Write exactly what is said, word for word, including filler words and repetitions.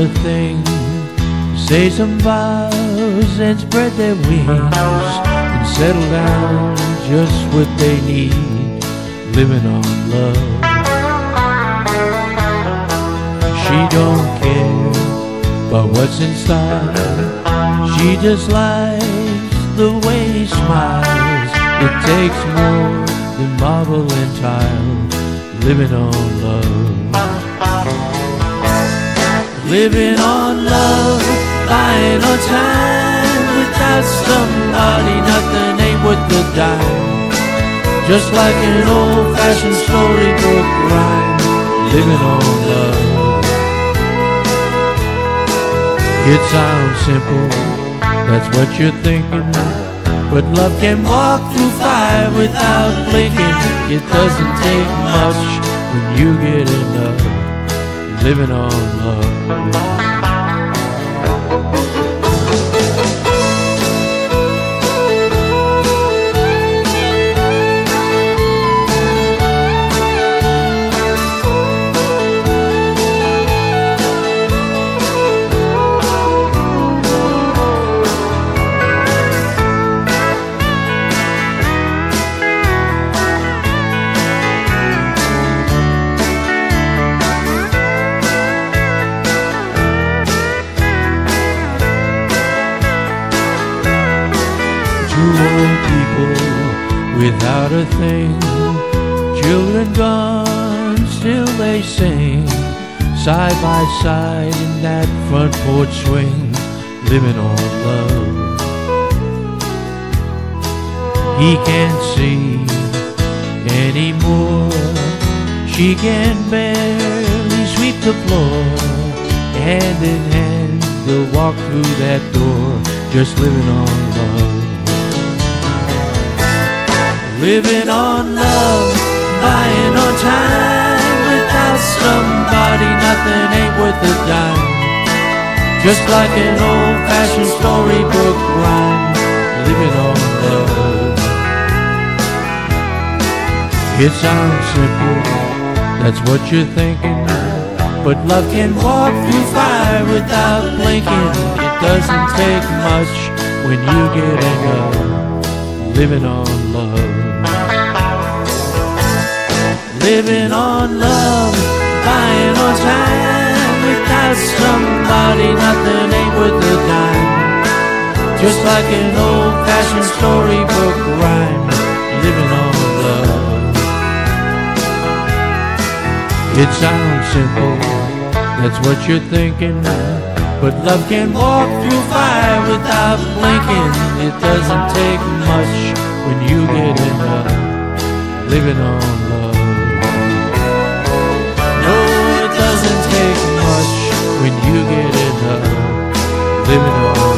a thing. Say some vows and spread their wings and settle down just what they need, living on love. She don't care about what's inside, she just likes the way he smiles. It takes more than marble and tile, living on love. Living on love, buying on time. Without somebody, nothing ain't worth the dime. Just like an old-fashioned storybook rhyme, living on love. It sounds simple, that's what you're thinking, but love can walk through fire without blinking. It doesn't take much when you get enough, living on love. Two old people without a thing, children gone, still they sing, side by side in that front porch swing, living on love. He can't see anymore, she can barely sweep the floor. Hand in hand they'll walk through that door, just living on love. Living on love, buying on time. Without somebody, nothing ain't worth a dime. Just like an old-fashioned storybook rhyme, living on love. It sounds simple, that's what you're thinking, but love can walk through fire without blinking. It doesn't take much when you get enough, living on love. Living on love, buying on time. Without somebody, nothing ain't worth a dime. Just like an old-fashioned storybook rhyme, living on love. It sounds simple, that's what you're thinking, but love can walk through fire without blinking. It doesn't take much when you get enough, living on love. No, it doesn't take much when you get enough, living on love.